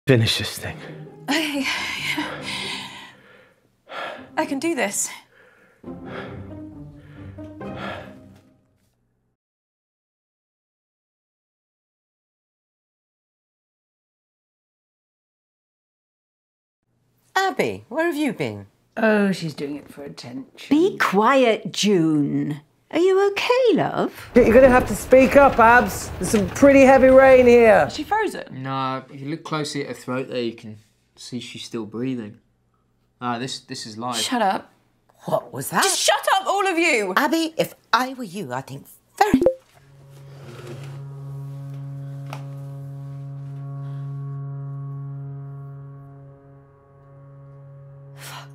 Finish this thing. I can do this. Abby, where have you been? Oh, she's doing it for attention. Be quiet, June. Are you okay, love? You're gonna have to speak up, Abs. There's some pretty heavy rain here. Is she frozen? No, if you look closely at her throat there, you can see she's still breathing. This is live. Shut up. What was that? Just shut up, all of you! Abby, if I were you, I'd think very... Fuck.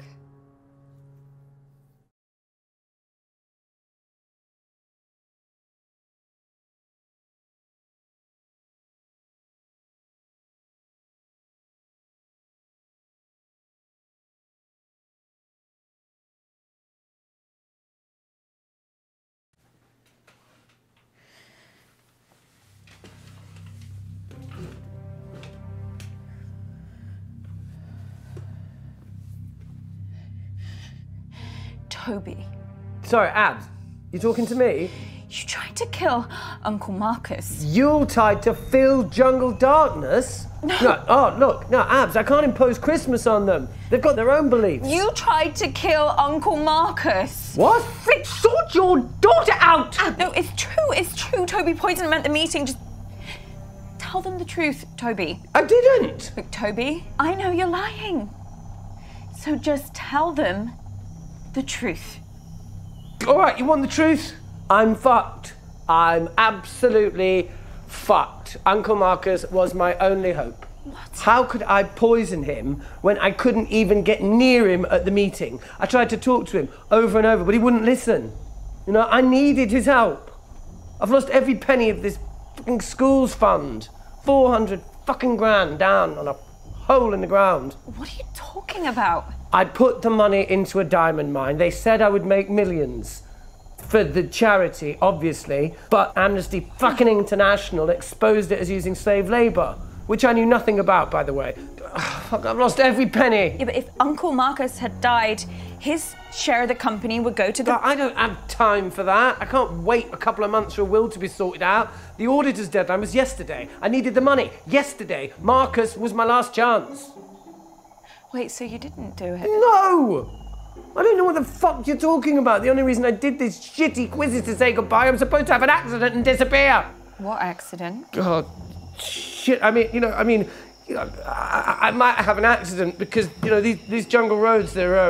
Toby, Sorry, Abs, you talking to me? you tried to kill Uncle Marcus. Yuletide to fill jungle darkness? No. Oh, look, no, Abs, I can't impose Christmas on them. They've got their own beliefs. You tried to kill Uncle Marcus. What? Sort your daughter out! No, it's true. Toby poisoned them at the meeting. Just tell them the truth, Toby. I didn't. Look, Toby, I know you're lying. So just tell them the truth. All right, you want the truth? I'm fucked. I'm absolutely fucked. Uncle Marcus was my only hope. What? How could I poison him when I couldn't even get near him at the meeting? I tried to talk to him over and over, but he wouldn't listen. You know, I needed his help. I've lost every penny of this fucking school's fund. 400 fucking grand down on a hole in the ground. What are you talking about? I put the money into a diamond mine. They said I would make millions. For the charity, obviously, but Amnesty fucking International exposed it as using slave labour, which I knew nothing about, by the way. Fuck, I've lost every penny. Yeah, but if Uncle Marcus had died, his share of the company would go to the... But I don't have time for that. I can't wait a couple of months for a will to be sorted out. The auditor's deadline was yesterday. I needed the money yesterday. Marcus was my last chance. Wait, so you didn't do it? No! I don't know what the fuck you're talking about. The only reason I did these shitty quizzes to say goodbye, I'm supposed to have an accident and disappear. What accident? God, shit. I might have an accident because, you know, these jungle roads, they're,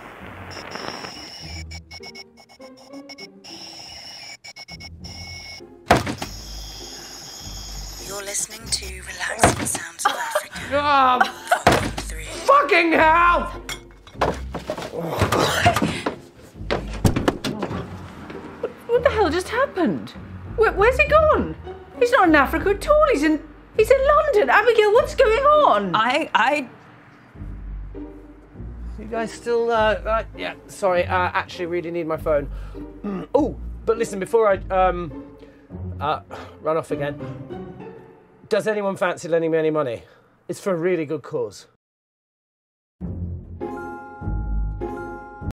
You're listening to Relaxing Sounds of Africa. Oh, fucking hell! What the hell just happened? Where's he gone? He's not in Africa at all. He's in London. Abigail, what's going on? You guys still, yeah, sorry, actually really need my phone. Oh, but listen, before I, run off again, does anyone fancy lending me any money? It's for a really good cause.